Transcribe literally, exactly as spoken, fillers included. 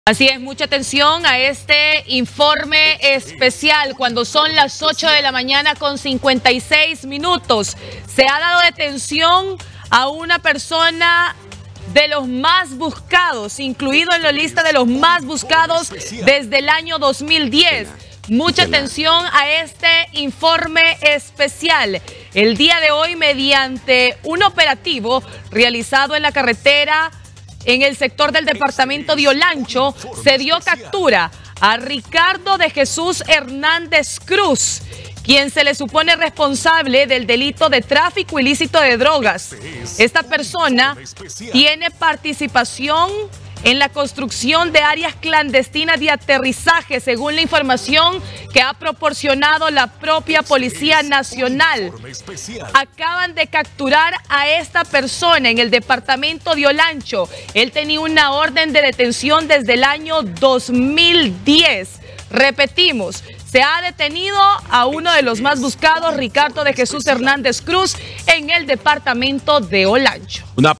Así es, mucha atención a este informe especial cuando son las ocho de la mañana con cincuenta y seis minutos. Se ha dado detención a una persona de los más buscados, incluido en la lista de los más buscados desde el año dos mil diez. Mucha atención a este informe especial. El día de hoy, mediante un operativo realizado en la carretera en el sector del departamento de Olancho, se dio captura a Ricardo de Jesús Hernández Cruz, quien se le supone responsable del delito de tráfico ilícito de drogas. Esta persona tiene participación en la construcción de áreas clandestinas de aterrizaje, según la información que ha proporcionado la propia Policía Nacional. Acaban de capturar a esta persona en el departamento de Olancho. Él tenía una orden de detención desde el año dos mil diez. Repetimos, se ha detenido a uno de los más buscados, Ricardo de Jesús Hernández Cruz, en el departamento de Olancho. Una